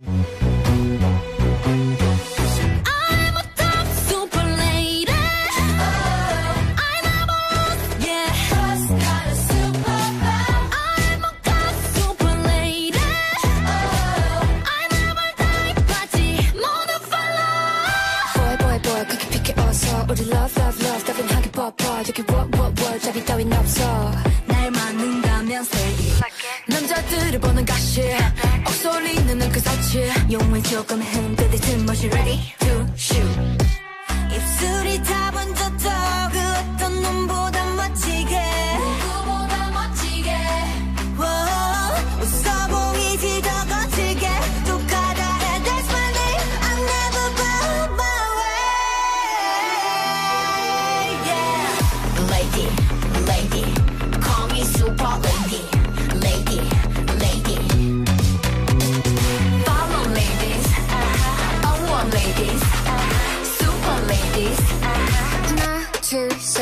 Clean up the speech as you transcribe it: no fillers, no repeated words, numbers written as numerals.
우리 love love love 따분하게 뻗어 저기 what 자비 따윈 없어 날 맞는다면 say it 남자들을 보는 가시 억소리는 그 사치 용을 조금 흔들듯 뒷멋이 ready to shoot 입술이 다 번졌어 그 어떤 놈보다 멋지게 누구보다 멋지게 웃어 보이지 더 거칠게 또 가다해 that's my name I never bow my way yeah lady lady call me super lady lady lady follow ladies I want ladies super ladies 하나 둘 셋